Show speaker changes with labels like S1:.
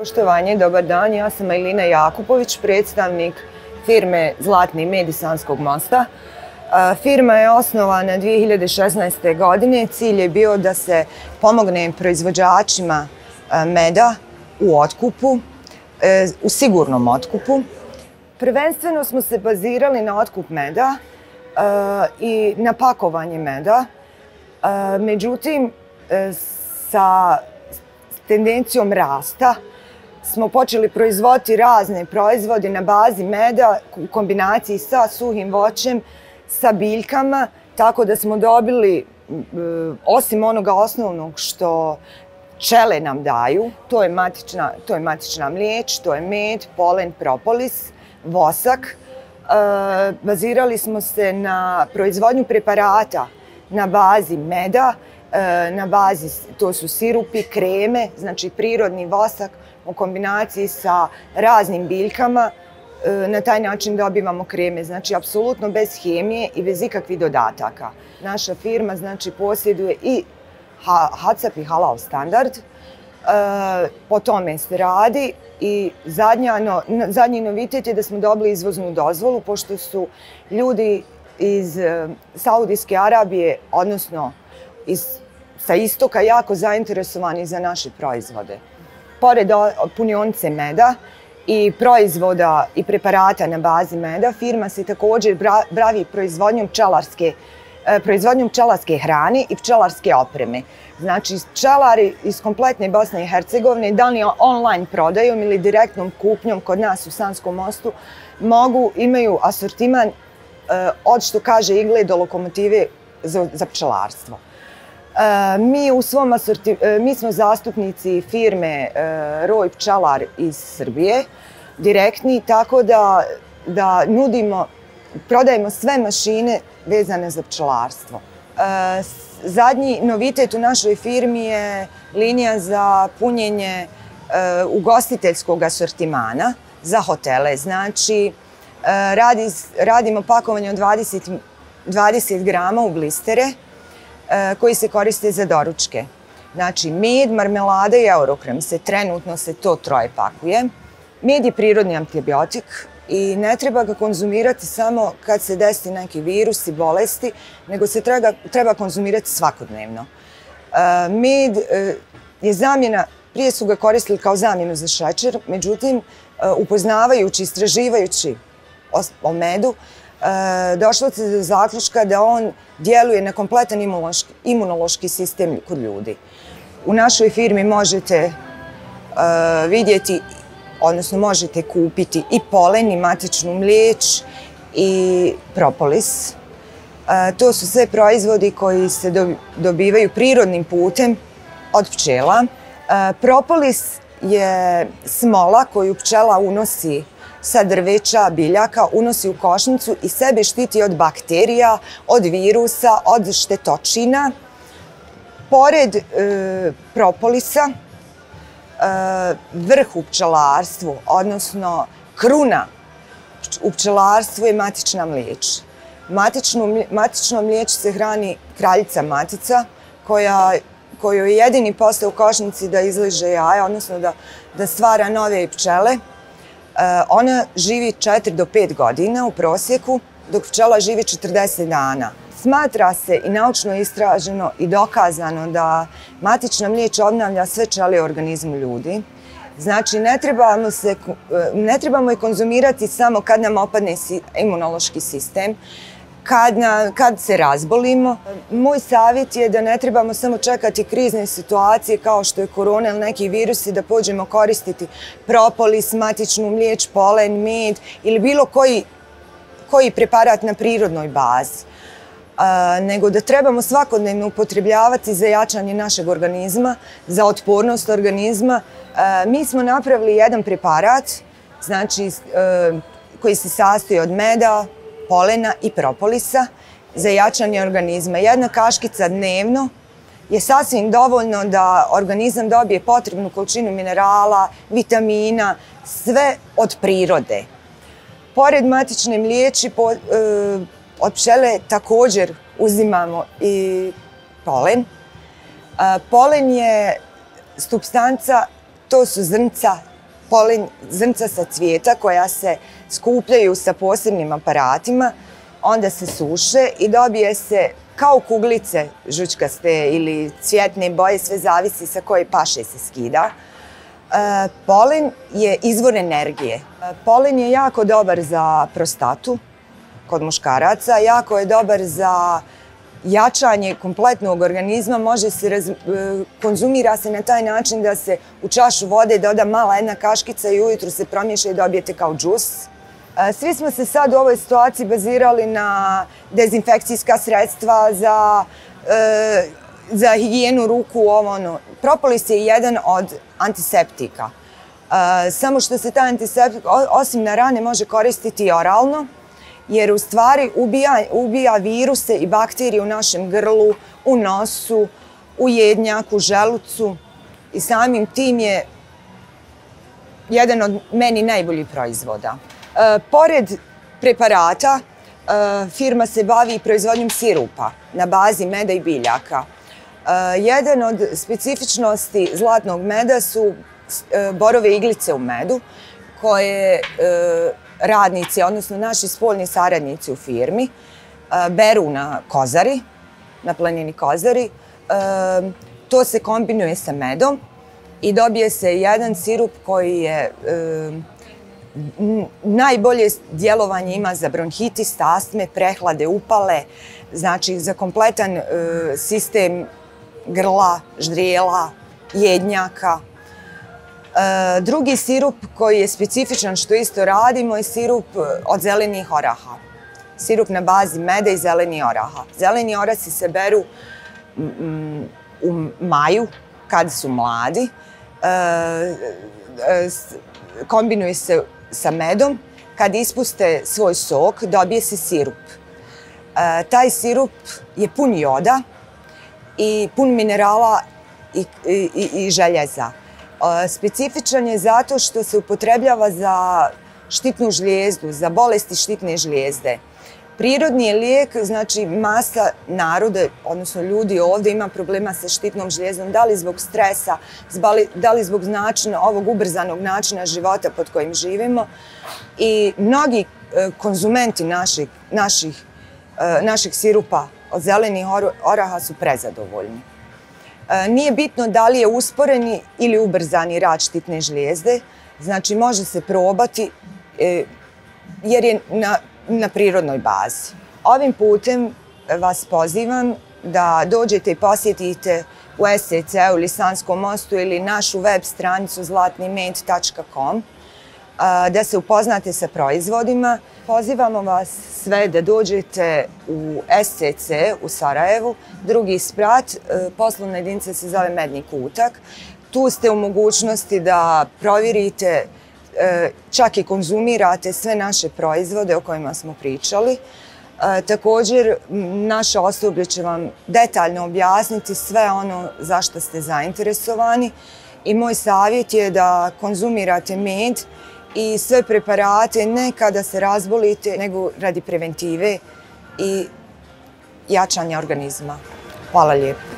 S1: Poštovanje, dobar dan. Ja sam Ajlina Jakupović, predstavnik firme Zlatni med iz Sanskog Mosta. Firma je osnovana 2016. godine. Cilj je bio da se pomogne proizvođačima meda u otkupu, u sigurnom otkupu. Prvenstveno smo se bazirali na otkup meda i na pakovanje meda. Međutim, sa tendencijom rasta smo počeli proizvoditi razne proizvode na bazi meda u kombinaciji sa suhim voćem, sa biljkama, tako da smo dobili, osim onoga osnovnog što pčele nam daju, to je matična mliječ, to je med, polen, propolis, vosak. Bazirali smo se na proizvodnju preparata na bazi meda, na bazi, to su sirupi, kreme, znači prirodni vosak u kombinaciji sa raznim biljkama. Na taj način dobivamo kreme, znači apsolutno bez hemije i bez ikakvih dodataka. Naša firma znači posjeduje i HACCP i halal standard, po tome se radi i zadnji novitet je da smo dobili izvoznu dozvolu, pošto su ljudi iz Saudijske Arabije, odnosno sa istoka, jako zainteresovani za naše proizvode. Pored punionice meda i proizvoda i preparata na bazi meda, firma se također bavi proizvodnjom pčelarske hrane i pčelarske opreme. Znači, pčelari iz kompletne Bosne i Hercegovine, da li online prodajom ili direktnom kupnjom kod nas u Sanskom Mostu, imaju asortiman od, što kaže igle, do lokomotive za pčelarstvo. Mi smo zastupnici firme Roj Pčelar iz Srbije, direktni, tako da prodajemo sve mašine vezane za pčelarstvo. Zadnji novitet u našoj firmi je linija za punjenje ugostiteljskog asortimana za hotele. Znači, radimo pakovanje od 20 grama u blistere koji se koriste za doručke. Znači, med, marmelada i eurokrem trenutno se to troje pakuje. Med je prirodni antibiotik i ne treba ga konzumirati samo kad se desi neki virus i bolesti, nego se treba konzumirati svakodnevno. Med je zamjena, prije su ga koristili kao zamjenu za šećer, međutim, upoznavajući, istraživajući o medu, došlo se do zaključka da on djeluje na kompletan imunološki sistem kod ljudi. U našoj firmi možete vidjeti, odnosno možete kupiti i polen, i matičnu mliječ, i propolis. To su sve proizvodi koji se dobivaju prirodnim putem od pčela. Propolis je smola koju pčela unosi sa drveća, biljaka, unosi u košnicu i sebe štiti od bakterija, od virusa, od štetočina. Pored propolisa, vrh u pčelarstvu, odnosno kruna u pčelarstvu je matična mliječ. Matično mliječ se hrani kraljica matica, kojoj je jedini posao u košnici da izliže jaja, odnosno da stvara nove pčele. Ona živi 4 do 5 godina u prosjeku, dok pčela živi 40 dana. Smatra se i naučno istraženo i dokazano da matična mliječ obnavlja sve ćelije u organizmu ljudi. Znači, ne trebamo je konzumirati samo kad nam opadne imunološki sistem, kad se razbolimo. Moj savjet je da ne trebamo samo čekati krizne situacije kao što je korona ili neki virusi da pođemo koristiti propolis, matičnu mliječ, polen, med ili bilo koji preparat na prirodnoj bazi. Nego da trebamo svakodnevno upotrebljavati za jačanje našeg organizma, za otpornost organizma. Mi smo napravili jedan preparat, znači, koji se sastoji od meda, polena i propolisa za jačanje organizma. Jedna kaškica dnevno je sasvim dovoljno da organizam dobije potrebnu količinu minerala, vitamina, sve od prirode. Pored matične mliječi, od pčele također uzimamo i polen. Polen je supstanca, to su zrnca polen zrnca sa cvijeta koja se skupljaju sa posebnim aparatima, onda se suše i dobije se kao kuglice žučkaste ili cvjetne boje, sve zavisi sa koje paše se skida. Polen je izvor energije. Polen je jako dobar za prostatu kod muškaraca, jako je dobar za jačanje kompletnog organizma, konzumira se na taj način da se u čašu vode doda mala jedna kaškica i ujutru se promiješa i dobijete kao džus. Svi smo se sad u ovoj situaciji bazirali na dezinfekcijska sredstva za higijenu ruku, Propolis je jedan od antiseptika. Samo što se taj antiseptik, osim na rane, može koristiti i oralno, jer u stvari ubija viruse i bakterije u našem grlu, u nosu, u jednjaku, želucu i samim tim je jedan od meni najboljih proizvoda. Pored preparata, firma se bavi proizvodnjom sirupa na bazi meda i biljaka. Jedan od specifičnosti zlatnog meda su borove iglice u medu, koje radnici, odnosno naši spoljni saradnici u firmi, beru na Kozari, na planini Kozari. To se kombinuje sa medom i dobije se jedan sirup koji je najbolje djelovanje ima za bronhitis, astme, prehlade, upale, znači za kompletan sistem grla, ždrijela, jednjaka. Drugi sirup koji je specifičan što isto radimo je sirup od zelenih oraha. Sirup na bazi meda i zelenih oraha. Zeleni orasi se beru u maju kad su mladi, kombinuju se sa medom. Kad ispuste svoj sok, dobije se sirup. Taj sirup je pun joda i pun minerala i željeza. Specifičan je zato što se upotrebljava za štitnu žlijezdu, za bolesti štitne žlijezde. Prirodni je lijek, znači masa naroda, odnosno ljudi ovdje ima problema sa štitnom žlijezdom, da li zbog stresa, da li zbog ovog ubrzanog načina života pod kojim živimo. I mnogi konzumenti naših sirupa od zelenih oraha su prezadovoljni. Nije bitno da li je usporeni ili ubrzani rad štitne žlijezde, znači može se probati jer je na prirodnoj bazi. Ovim putem vas pozivam da dođete i posjetite u SCC-u ili Sanskom mostu ili našu web stranicu zlatnimed.com, da se upoznate sa proizvodima. Pozivamo vas sve da dođete u SCC u Sarajevu, drugi sprat, poslovna jedinica se zove Medni kutak. Tu ste u mogućnosti da provjerite, čak i konzumirate sve naše proizvode o kojima smo pričali. Također, naše osoblje će vam detaljno objasniti sve ono za što ste zainteresovani i moj savjet je da konzumirate med i sve preparate ne kada se razbolite, nego radi preventive i jačanja organizma. Hvala lijepo.